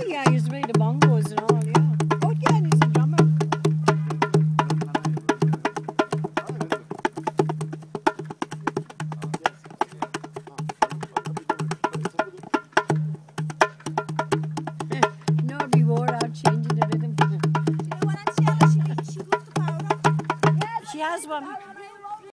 yeah, he used to play the bongos and all, yeah. Oh, yeah, and he's a drummer. No, we wore out changing the rhythm. You know what, Auntie Ella, she hooked the power up. She has one.